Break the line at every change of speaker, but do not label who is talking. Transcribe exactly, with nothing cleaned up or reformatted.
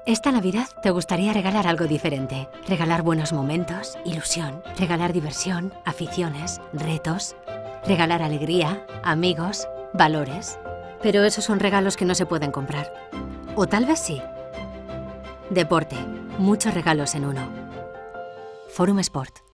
Esta Navidad te gustaría regalar algo diferente. Regalar buenos momentos, ilusión, regalar diversión, aficiones, retos, regalar alegría, amigos, valores. Pero esos son regalos que no se pueden comprar. O tal vez sí. Deporte. Muchos regalos en uno. Forum Sport.